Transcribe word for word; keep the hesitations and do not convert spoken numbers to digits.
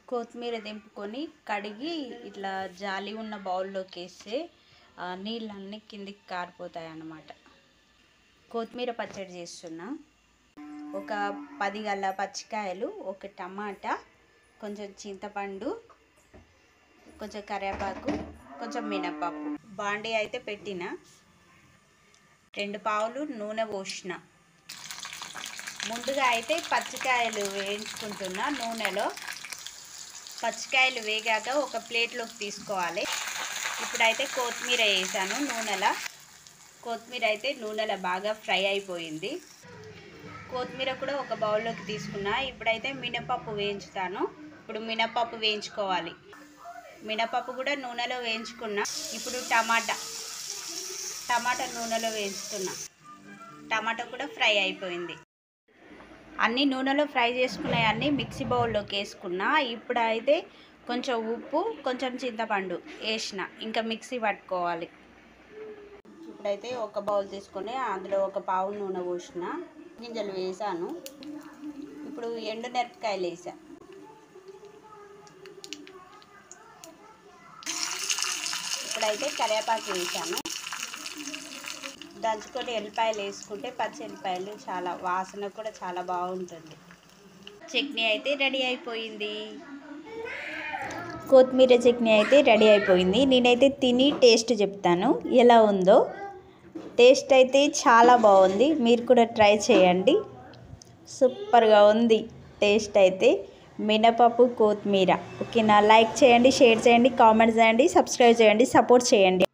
కొత్తిమీర దింపుకొని కడిగి ఇట్లా జాలి ఉన్న బౌల్లోకి వేస్తే నీళ్ళన్నీ కిందికి కారిపోతాయి అన్నమాట. కొత్తిమీర పచ్చడి చేస్తున్నా. ఒక పది గల్ల పచ్చికాయలు, ఒక టమాటా, కొంచెం చింతపండు, కొంచెం కరివేపాకు, కొంచెం మినపప్పు. బాండీ అయితే పెట్టిన, రెండు పావులు నూనె పోసిన. ముందుగా అయితే పచ్చికాయలు వేయించుకుంటున్నా నూనెలో. పచ్చికాయలు వేగాక ఒక ప్లేట్లోకి తీసుకోవాలి. ఇప్పుడైతే కొత్తిమీర వేసాను నూనెలో. కొత్తిమీర అయితే నూనెలో బాగా ఫ్రై అయిపోయింది. కొత్తిమీర కూడా ఒక బౌల్లోకి తీసుకున్నా. ఇప్పుడైతే మినపప్పు వేయించుతాను. ఇప్పుడు మినపప్పు వేయించుకోవాలి. మినపప్పు కూడా నూనెలో వేయించుకున్నా. ఇప్పుడు టమాటా టమాటా నూనెలో వేయించుతున్నా. టమాటా కూడా ఫ్రై అయిపోయింది. అన్నీ నూనెలో ఫ్రై చేసుకున్నాయి, అన్నీ మిక్సీ బౌల్లోకి వేసుకున్నా. ఇప్పుడైతే కొంచెం ఉప్పు, కొంచెం చింతపండు వేసిన, ఇంకా మిక్సీ పట్టుకోవాలి. ఇప్పుడైతే ఒక బౌల్ తీసుకొని అందులో ఒక పావు నూనె పోసిన, గింజలు వేసాను. ఇప్పుడు ఎండు మిరపకాయలు వేసా. ఇప్పుడైతే కరివేపాకు వేసాను. దంచుకొని ఎల్లిపాయలు వేసుకుంటే పచ్చి ఎల్లిపాయలు చాలా వాసన కూడా చాలా బాగుంటుంది. చట్నీ అయితే రెడీ అయిపోయింది. కొత్తిమీర చట్నీ అయితే రెడీ అయిపోయింది. నేనైతే తిని టేస్ట్ చెప్తాను ఎలా ఉందో. టేస్ట్ అయితే చాలా బాగుంది. మీరు కూడా ట్రై చేయండి. సూపర్గా ఉంది టేస్ట్ అయితే. మినపప్పు కొత్తిమీర. ఓకేనా? లైక్ చేయండి, షేర్ చేయండి, కామెంట్ చేయండి, సబ్స్క్రైబ్ చేయండి, సపోర్ట్ చేయండి.